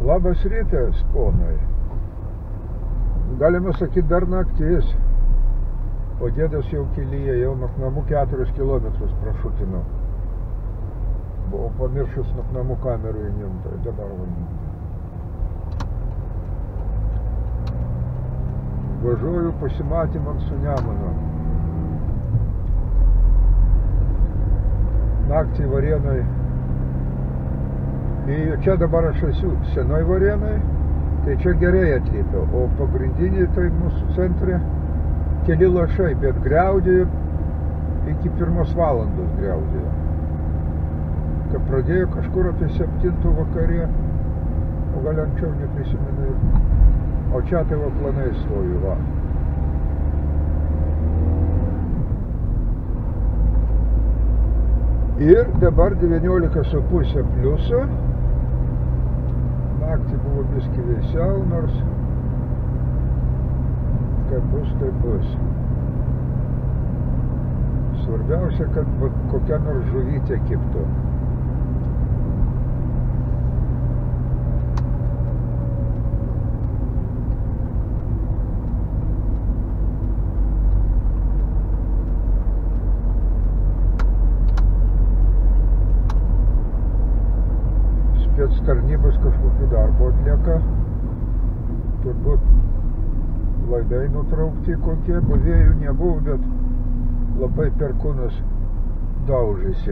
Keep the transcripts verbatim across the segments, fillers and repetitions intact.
Labas rytas, ponai. Galima sakyti, dar naktis. O dėdas jau kelyje, jau nuo namų keturis kilometrus prašutinau. Buvau pamiršus nuo namų kamerų įnim, tai dabar važiuoju. Važiuoju pasimatymam su Nemunu. Naktį Varėnoj. Čia dabar aš esu senoj Varėnoj, tai čia gerai atlipiau, o pagrindiniai tai mūsų centre keli lašai, bet griaudėjo iki pirmos valandos griaudėjo. Kad pradėjo kažkur apie septintų vakarė, o gal anksčiau neprisimenu, o čia tai va planai stoju, va. Ir dabar devyniolika su puse pliuso. Naktį buvo biskį vėsiau, nors kaip bus, tai bus. Svarbiausia, kad kokia nors žuvytė kibtų. Tarnybos kažkokių darbo atlieka, turbūt laidai nutraukti kokie, buvėjų nebuvo, bet labai perkūnas daužėsi.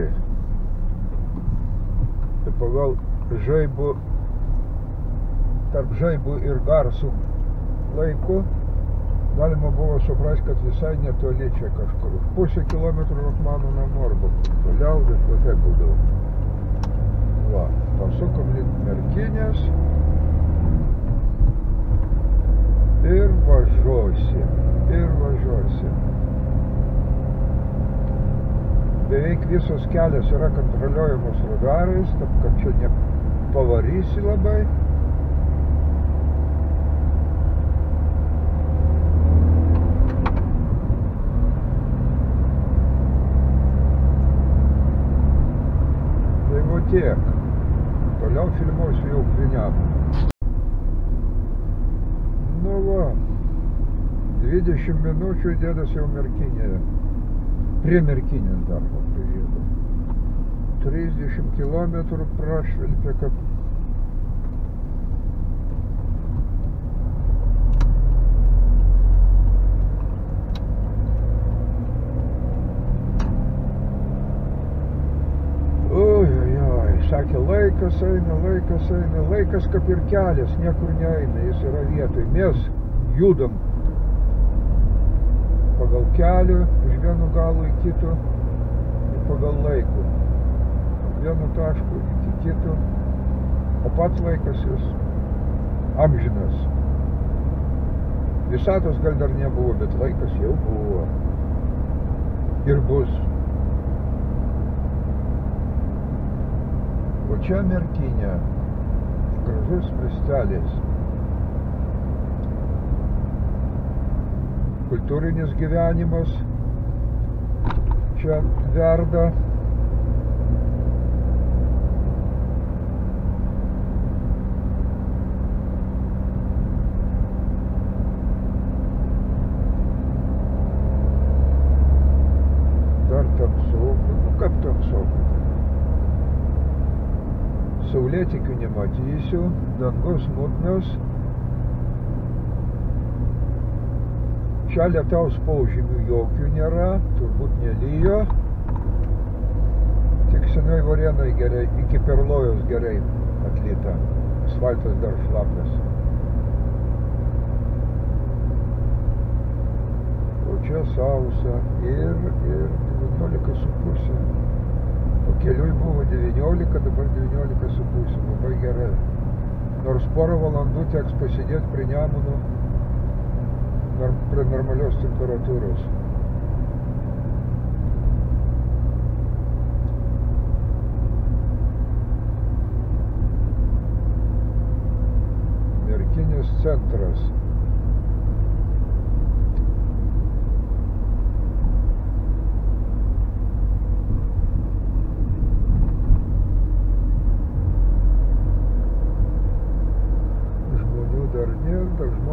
Ir pagal žaibų, tarp žaibų ir garsų laikų galima buvo suprasti, kad visai netoli čia kažkur. Už pusę kilometrų nuo mano namų arba toliau, bet va taip būdavo. Va, pasukom link Merkinės ir važiuosim, ir važiuosim. Beveik visos kelias yra kontroliuojamos radarais, taip kad čia nepavarysi labai. Tai va tiek. Toliau filmuosiu jau prie Nemuno. Nu va, dvidešimt minučių dėdas jau Merkinėje. Prie Merkinės dar prižėdo. trisdešimt kilometrų prašvilpė, kad sakė, laikas eina, laikas eina, laikas kaip ir kelias, niekur neeina, jis yra vietoj. Mes judam pagal kelią, iš vieno galo į kito, ir pagal laikų. Vieno taško iki kito, o pats laikas jis amžinas. Visatos gal dar nebuvo, bet laikas jau buvo. Ir bus. O čia Merkinė, gražus miestelis. Kultūrinis gyvenimas čia verda. Dar tamsoka, nu kaip tamsoka. Saulėtikių nematysiu, dangus mudnas. Čia lietaus požymių jokių nėra, turbūt nelyjo. Tik senai Varėnoj gerai, iki Perlojos gerai atlyta. Asfaltas dar šlapias. O čia sausa ir, ir devyniolika su puse. Keliui buvo devyniolika, dabar devyniolika su puse, labai gerai. Nors porą valandų teks pasidėti prie Nemuno, prie normalios temperatūros. Merkinės centras.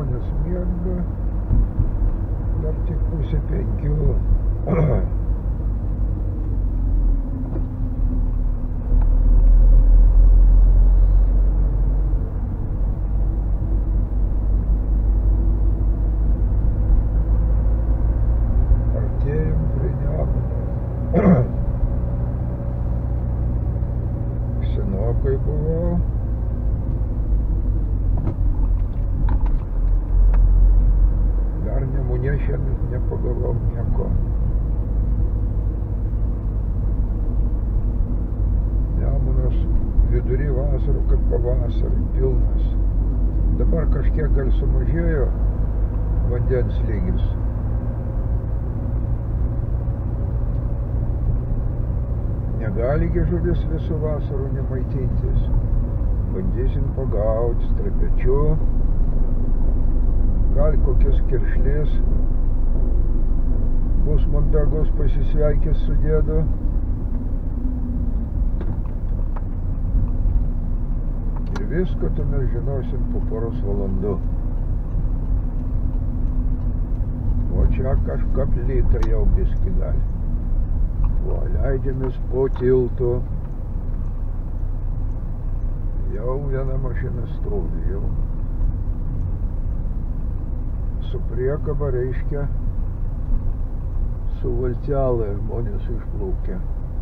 žmonės miega, dar tik pusė penkių. Artėjom prie Nemuno. Senokai buvau. Dar Nemune šiandien nepagavau nieko. Nemunas vidury vasarų, kaip pavasarį, pilnas. Dabar kažkiek gal sumažėjo vandens lygis. Negali gi žuvis visų vasarų nemaitintis. Bandysim pagauti strepečiu. Gal kokias kiršlės. Bus mandagus pasisveikęs su dėdu. Ir viską tu mes žinosim po poros valandų. O čia kažką plyta jau biskį gali. O leidžiamės po tiltu. Jau viena mašina stovi jau. Su priekaba reiškia su valtelė žmonės išplaukia.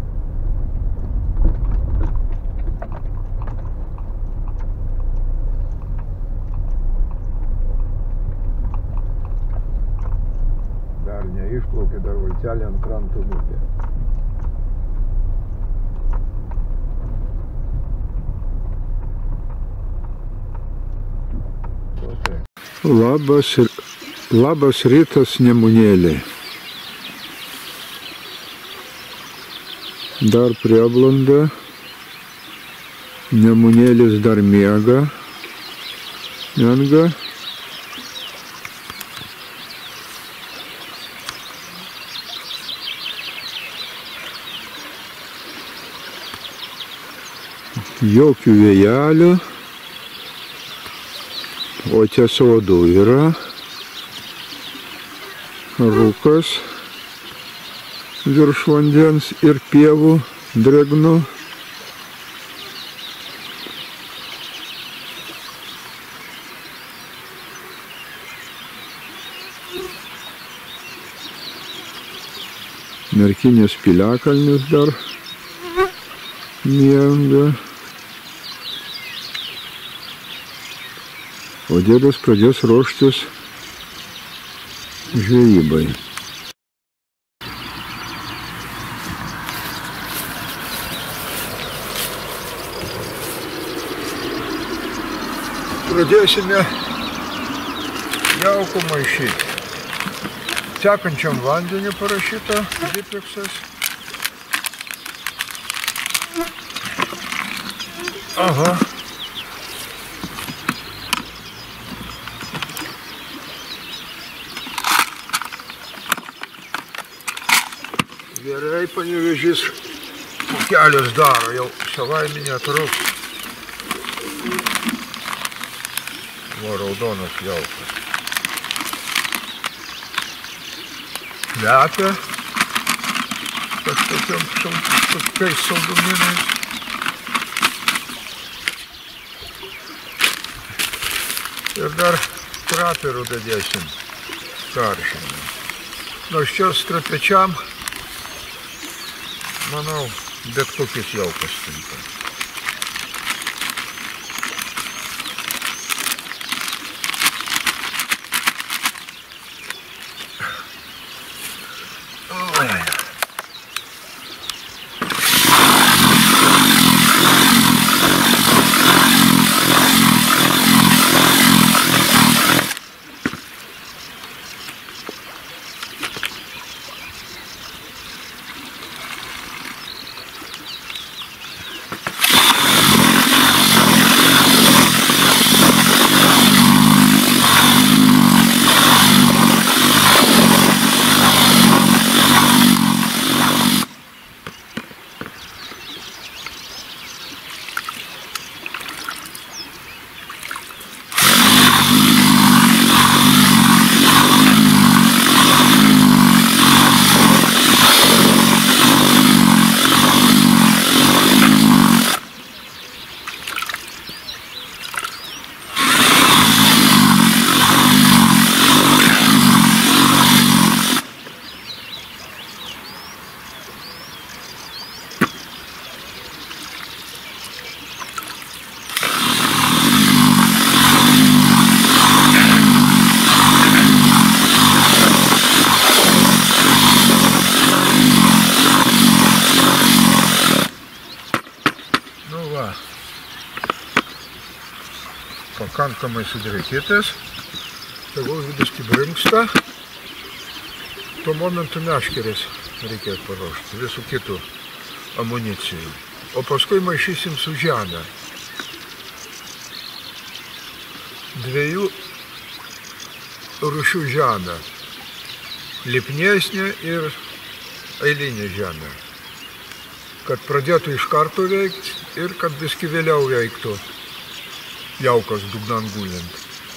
Dar neišplaukė, dar valtelė ant kranto nutė. Labas, labas rytas, Nemunėliai. Dar prieblanda. Nemunėlis dar miega. Miega. Jokių vėjelių. O čia sodų yra, rūkas virš vandens ir pievų drėgnų. Merkinės piliakalnis dar miega. O dėdas pradės ruoštis žvejybai. Pradėsime jaukų maišyti. Tekančiam vandeniu parašyta Dipeksas. Aha. Gerai, Panevėžys kelias daro, jau savaime netruks. Va, raudonas jaukas. Kvepia kažkokiais saldumynais. Ir dar kraperų dadėsim karšinį. Nors čia strapečiam, manau, bet kokius jaukas tinka. va. Pakankamai sudrėkytas. Tegul biškį brinksta. Tuo momentu meškerės reikės paruošti visų kitų amunicijų. O paskui maišysim su žemė. Dviejų rūšių žemę. Lipnesnė ir eilinė žemė. Kad pradėtų iš karto veikti ir kad biškį vėliau veiktų jaukas dugnan gulint.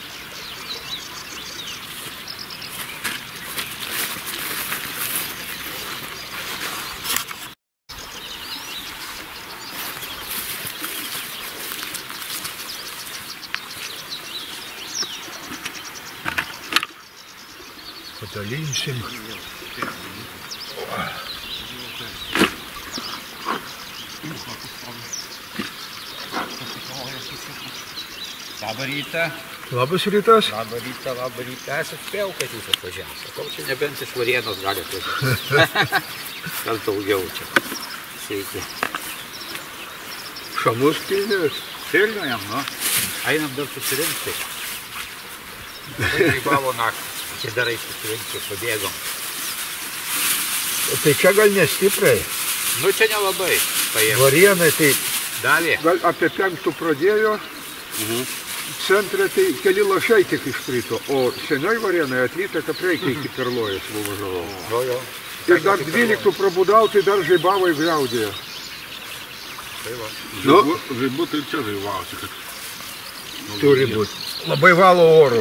Padalinsim. Labą rytą. Labas rytas. Labą rytą, labą rytą. Aš atspėjau, kad jūs atvažiavęs. Sakau, čia nebent iš Varėnos gali atvažiavęs. Kas daugiau čia. Sveiki. Šamus pilnės. Pilnojam, nu. Einam dar susirinkti. Tai grybavo naktį. Čia darai susirinkti, pabėgom. Tai čia gal nestipriai. Nu, čia nelabai. Paėm. Varėnai tai Dalį. gal apie penktų pradėjo. Mhm. Centre tai keli lašai tik iškrito, o senioj Varėnai atlyta, kad reikia iki Perlojos nuvažiavau. Jo, jo. Ir dar dvyliktų prabudau, tai dar žaibavai griaudėjo. Tai va. Nu, Žaibu tai čia žaivausi, kad... turi būti. Labai valo oro.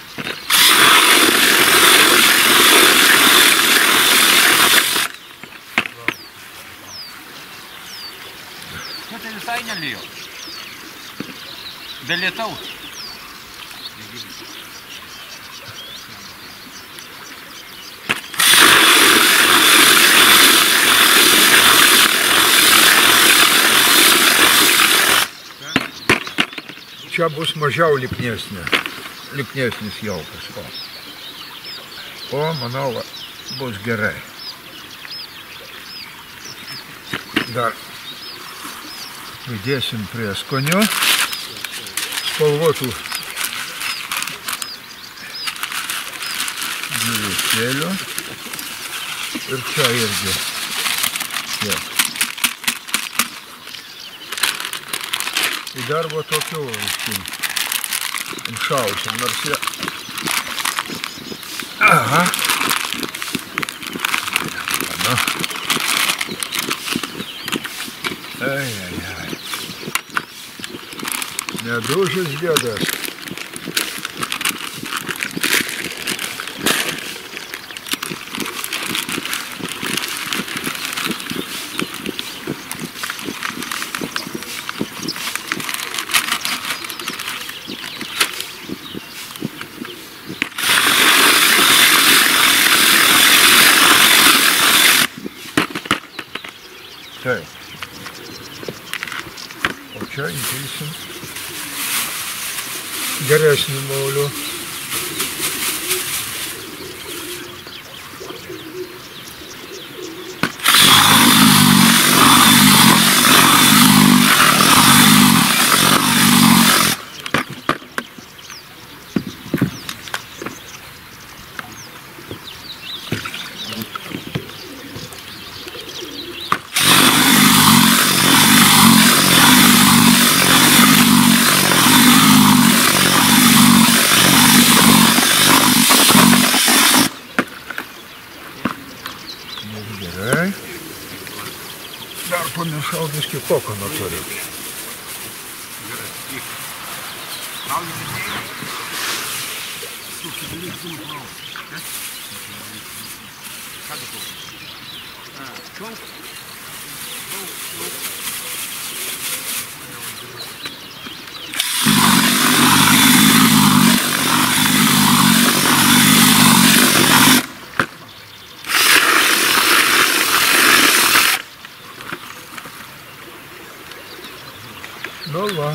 Nu, tai visai nelijo. Be lietaus. Čia bus mažiau lipnesnė. Lipnesnis jaukas. O, o manau, va, bus gerai. Dar įdėsim prieskonių. Spalvotų gyvūsėlių ir čia irgi tiek. Į darbą tokių šausim, nors jie... Aha. Pana. Ai, ai, ai. Nedužis dėdas. Taip. O čia įpilsim geresnį molių. Gerai. Dar pamešau biškį kokono turiu. Nu va.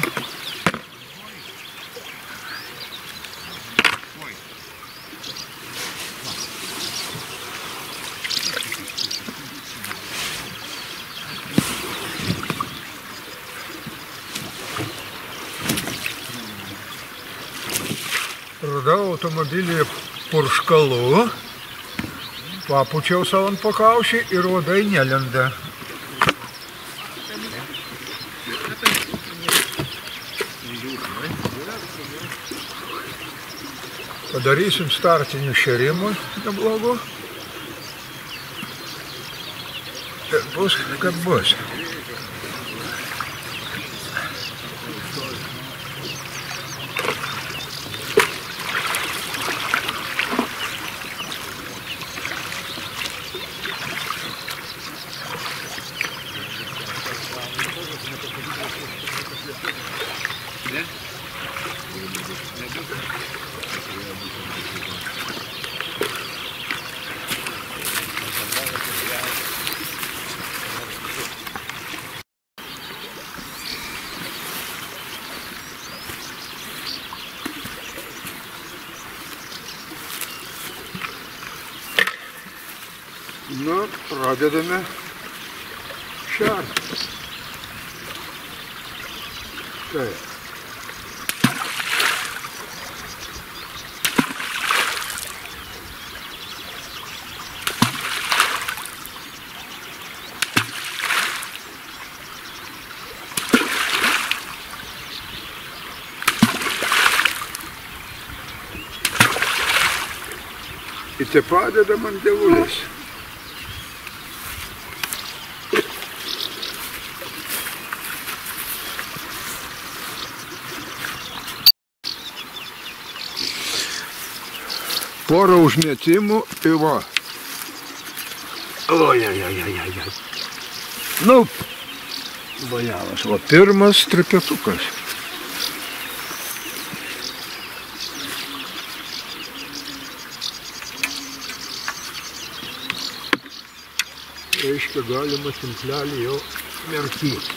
Radau automobilyje purškalų, papučiau savo ant pakaušį ir uodai nelenda. Padarysim startinių šėrimų neblogų. Ir bus, kad bus. Nu, pradedame šerti. Taip. Ir te padeda man dievulis. Porą užmetimų ir va. Ojajajajajaj. Nu, vajalas. O pirmas trepetukas. Reiškia, galima tinklelį jau merkyti.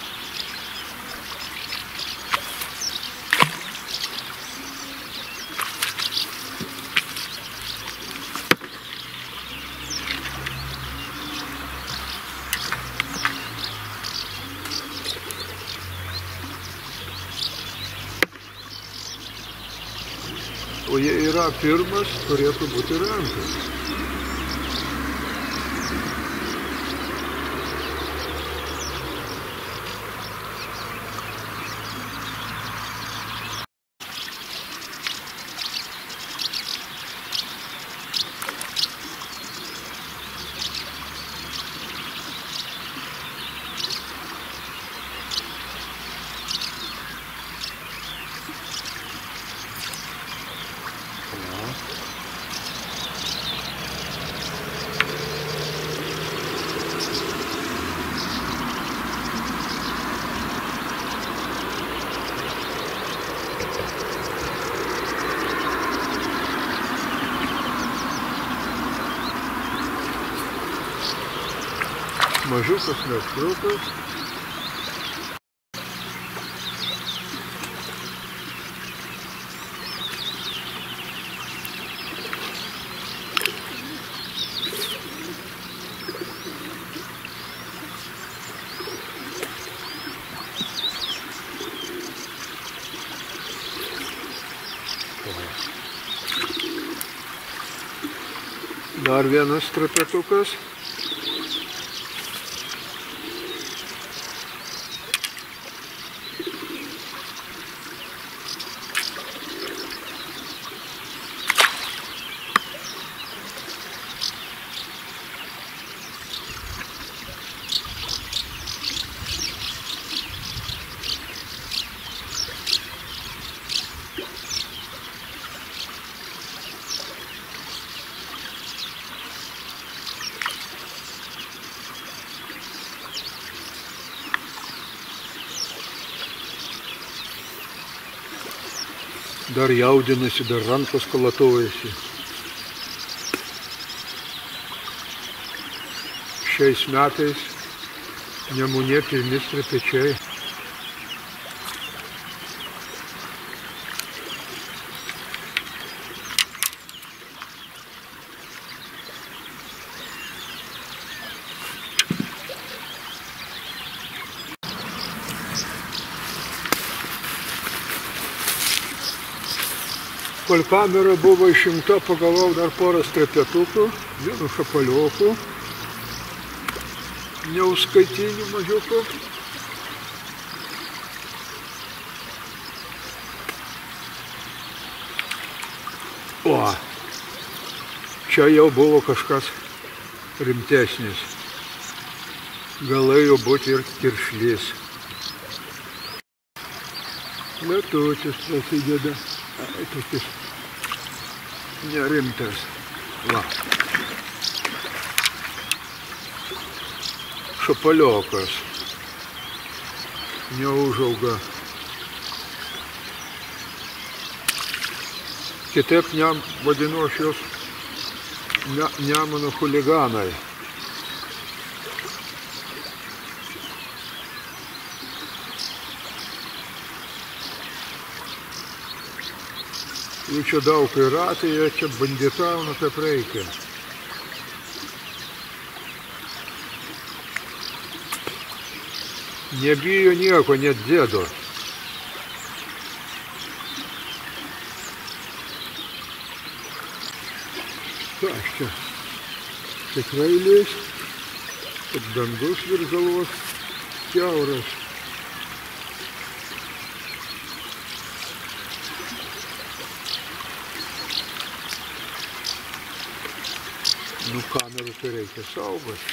O jei yra pirmas, turėtų būti ir antras. Mažiukas meškiukas. Dar vienas trepetukas. Dar jaudinasi, dar rankos kalatojasi. Šiais metais Nemune pilni strepečiai. Kol kamera buvo išimta, pagavau dar porą strepetukų, vienu šapalioku, neuskaitinių mažiukų. O, čia jau buvo kažkas rimtesnis. Galėjo būti ir kiršlys. Lietutis prasideda. Ai, tokis nerimtas. Va. Šapaliokas. Neužauga. Kitaip ne, vadinu aš jos ne, Nemuno chuliganai. Jų čia daug yra, tai jie čia banditauna kaip reikia. Nebijo nieko, net dėdo. Ką aš čia tikrai lės, kad dangus virš galvos kiauras. Nu, kamerų tai reikia saugoti.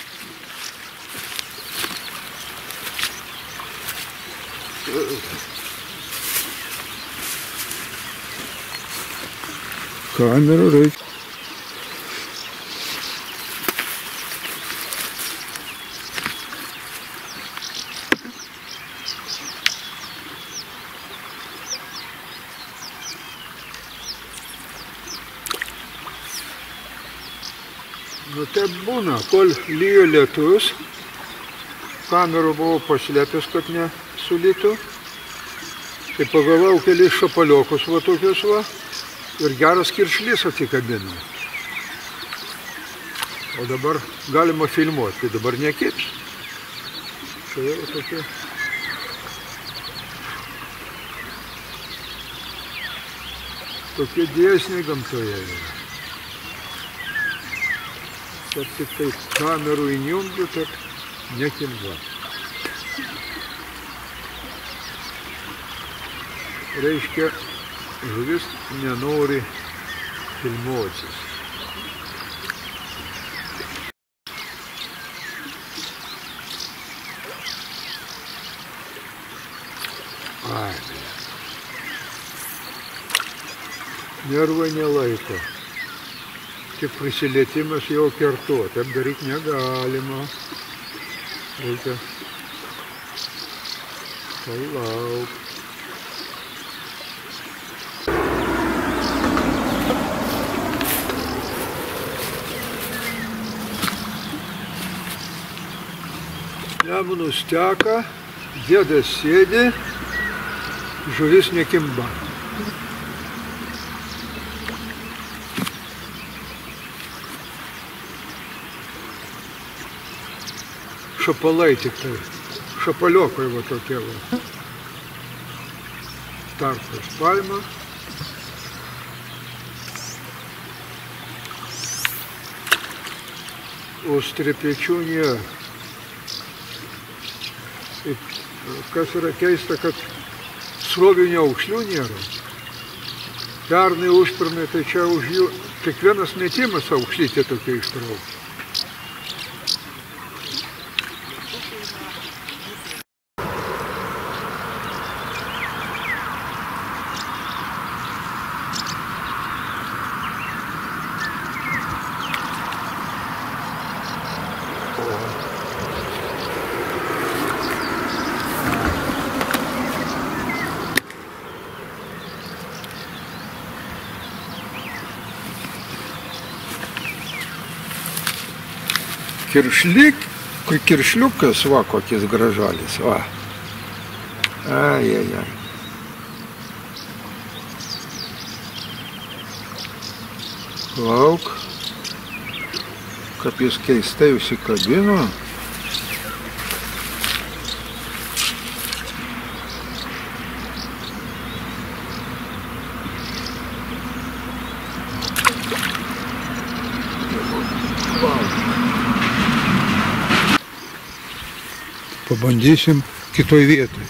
Kamerų reikia. Nu taip būna, kol lyjo lietus, kamerų buvo paslėpęs, kad nesulytų, tai pagavau kelis šapaliokus va tokius va ir geras kiršlys atsikabino. O dabar galima filmuoti, tai dabar nekibs. Tai jau tokie. Tokie dėsniai gamtoje yra. Kad tik tai kamerų įjungiu, taip nekimba. Reiškia, žuvis nenori filmuotis. Ai, nervai nelaiko. Tik prisilietimas jau kertu, taip daryti negalima. Reikia palauk. Nemunas teka, dėdas sėdi, žuvis nekimba. Šapalai tik tai, šapaliokai va tokie va. Tarpas paima. O strepečių nėra. Kas yra keista, kad srovinių aukšlių nėra. Pernai užpernai, tai čia už jų kiekvienas metimas aukšlytė tokia ištraukta. Kiršlik, kiršliukas, va, kokis gražalis, va. Ai, ai, ai. Lauk, kaip jis keistai užsikabino. bandysim kitoj vietoj.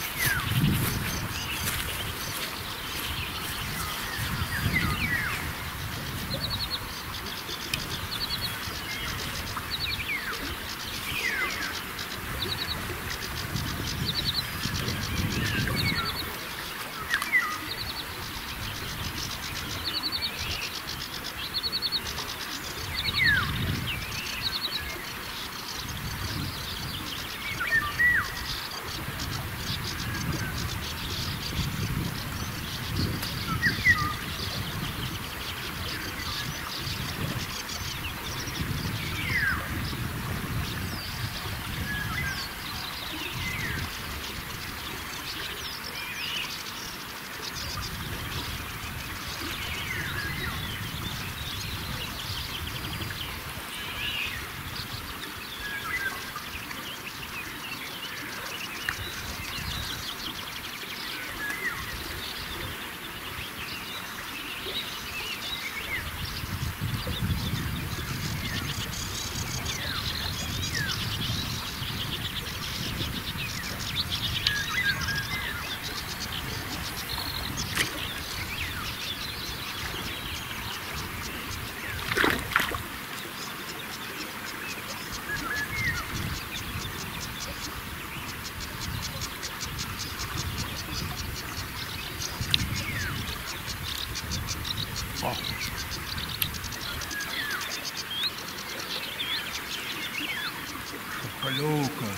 Šapaliukas.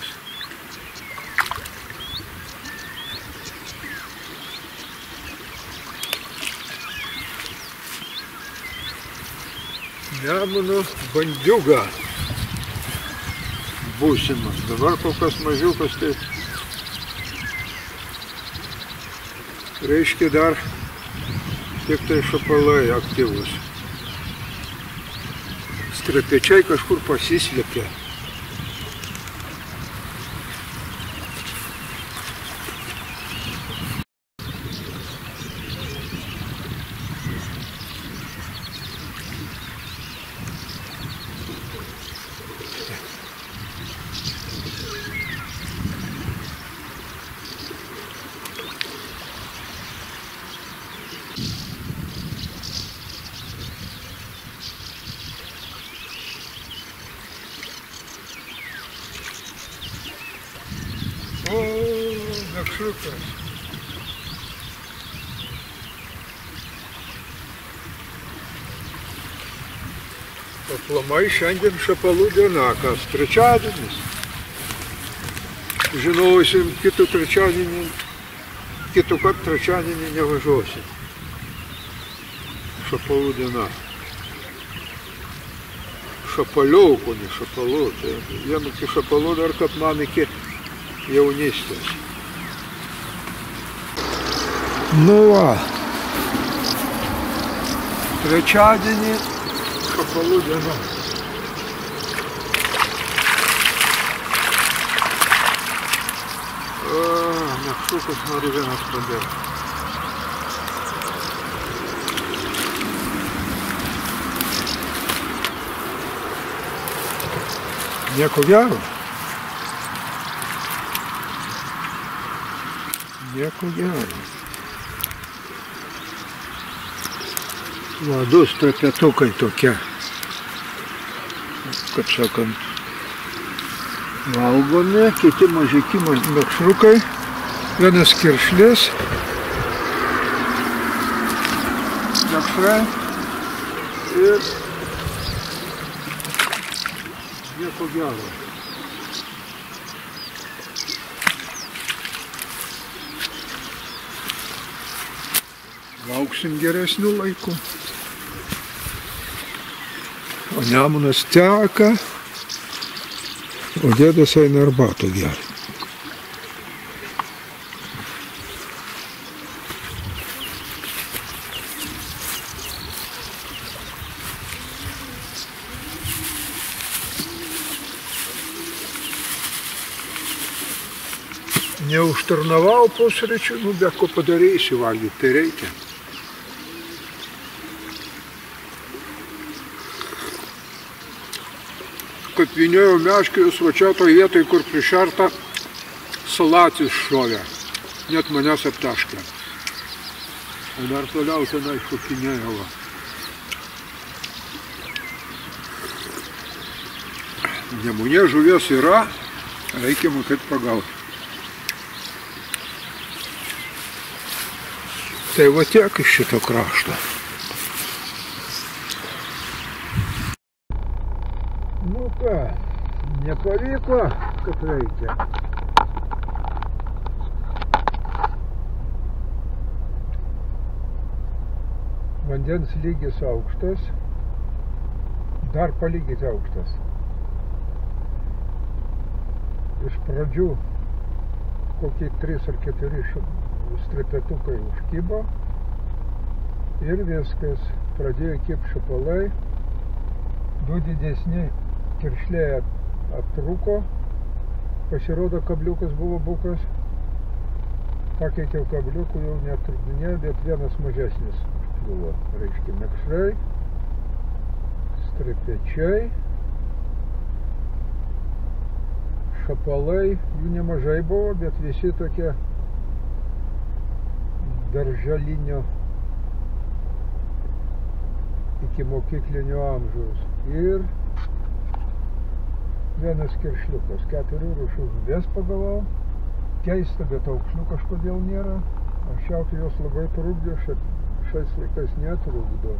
Nemuno bandiuga būsimas. Dabar kol kas mažiukas, tai reiškia dar tik tai šapalai aktyvus. Strapečiai kažkur pasislėpė. O, mekšriukas. Aplamai šiandien šapalų diena, kas trečiadienis. Žinosim, kitų trečiadienį, kitų kart trečiadienį nevažiuosim. Šapalų diena. Šapaliukų, ne šapalų. Tai vienu iki šapalų dar kad man iki jaunystės. Nu va, trečiadienį šapalų diena. O, mekšrukas nori vienas pabėgti. Nieko gero. Nieko gero. Va, du strapetukai tokie, kaip sakant, valgomi, kiti mažiki mekšrukai, vienas kiršlis, mekšrai ir nieko gero. Lauksim geresnių laikų. O Nemunas teka, o dėdas eina arbatų geria. Neužtarnavau pusryčių, nu be ko padarysi valgyti, tai reikia. Kaip vynėjau meškerius, va čia toj vietoj, kur prišerta, salatis šovė. Net manęs aptaškė. O dar toliau tenai šokinėjo. Va. Nemune žuvies yra, reikia mokėti pagauti. Tai va tiek iš šito krašto. Nu ką, nepavyko, kad reikia. Vandens lygis aukštas, dar palygis aukštas. Iš pradžių kokie trys ar keturi strepetukai užkibo ir viskas. Pradėjo kibti šapalai, du didesni kiršliai aptrūko, pasirodo kabliukas buvo bukas, pakeitėu kabliukų, jau netrukdinėjau, bet vienas mažesnis buvo, reiškia, mekšrai, strepečiai, šapalai, jų nemažai buvo, bet visi tokie darželinio iki mokyklinio amžiaus. Ir vienas kiršliukas, keturių rūšių žuvies pagavau. Keista, bet aukšlių kažkodėl nėra. Anksčiau jos labai trukdė, šiais laikais netrukdo.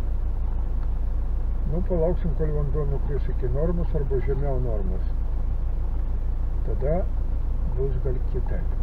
Nu, palauksim, kol vanduo nukris iki normos arba žemiau normos. Tada bus gal kitaip.